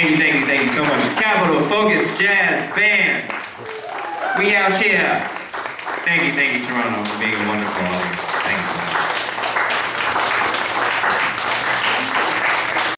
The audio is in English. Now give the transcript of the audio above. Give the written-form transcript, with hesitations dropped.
Thank you so much. Capital Focus Jazz Band. We out here. Thank you, Toronto, for being a wonderful audience. Thank you so much.